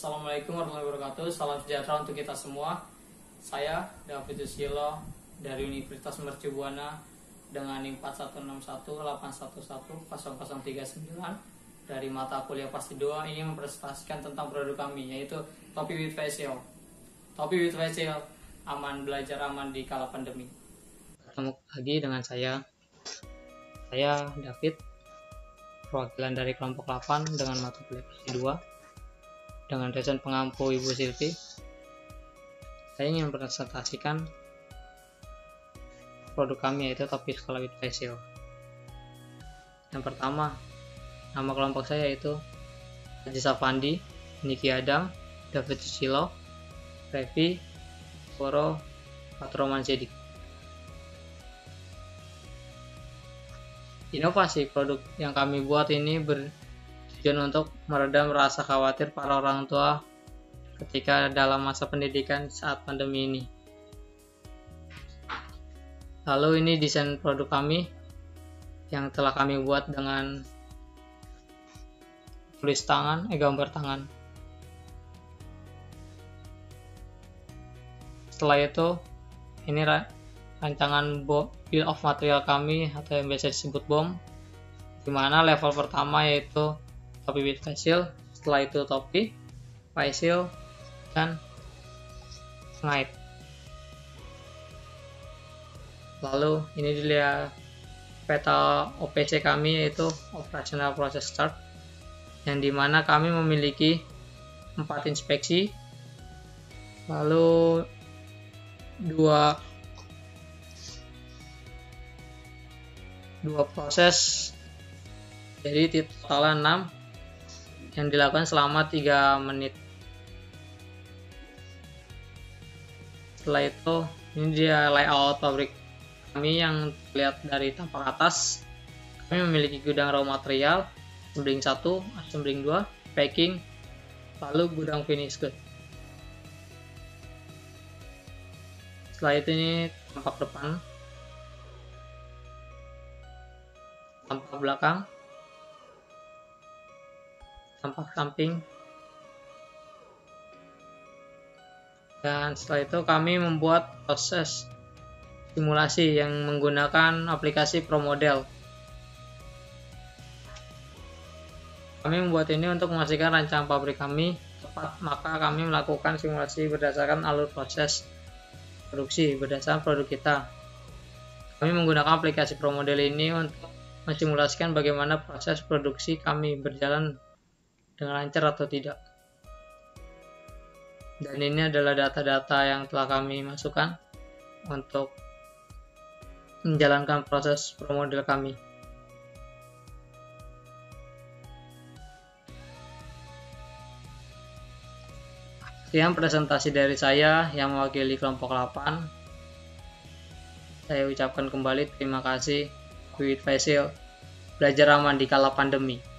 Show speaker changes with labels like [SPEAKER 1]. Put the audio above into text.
[SPEAKER 1] Assalamualaikum warahmatullahi wabarakatuh. Salam sejahtera untuk kita semua. Saya David Susilo dari Universitas Mercubuana dengan NIM 4161811039 dari mata kuliah pasti 2 ingin mempresentasikan tentang produk kami, yaitu topi with face shield. Topi with face shield, aman belajar, aman di kala pandemi. Ketemu lagi dengan saya David, perwakilan dari kelompok 8 dengan mata kuliah pasti 2 dengan dosen pengampu Ibu Silvi. Saya ingin mempresentasikan produk kami, yaitu topi sekolah with face shield. Yang pertama, nama kelompok saya yaitu Haji Safandi, Niki Adam, David Susilo, Revi, Koro, Patroman Sedik. Inovasi produk yang kami buat ini bertujuan untuk meredam rasa khawatir para orang tua ketika dalam masa pendidikan saat pandemi ini. Lalu ini desain produk kami yang telah kami buat dengan gambar tangan. Setelah itu, ini rancangan bill of material kami atau yang biasa disebut BOM, dimana level pertama yaitu topi with face shield, setelah itu topi, face shield, dan pengait. Lalu ini dilihat peta OPC kami yaitu Operational Process Chart, yang dimana kami memiliki 4 inspeksi, lalu 2 proses, jadi totalnya 6 yang dilakukan selama 3 menit. Setelah itu, ini dia layout pabrik kami yang terlihat dari tampak atas. Kami memiliki gudang raw material, assembling 1, assembling 2, packing, lalu gudang finish good. Setelah itu ini tampak depan, tampak belakang, tampak samping, dan setelah itu kami membuat proses simulasi yang menggunakan aplikasi ProModel. Kami membuat ini untuk memastikan rancangan pabrik kami tepat, maka kami melakukan simulasi berdasarkan alur proses produksi berdasarkan produk kita. Kami menggunakan aplikasi ProModel ini untuk mensimulasikan bagaimana proses produksi kami berjalan dengan lancar atau tidak. Dan ini adalah data-data yang telah kami masukkan untuk menjalankan proses ProModel kami. Sekian presentasi dari saya yang mewakili kelompok 8. Saya ucapkan kembali terima kasih. With face shield, belajar aman di kala pandemi.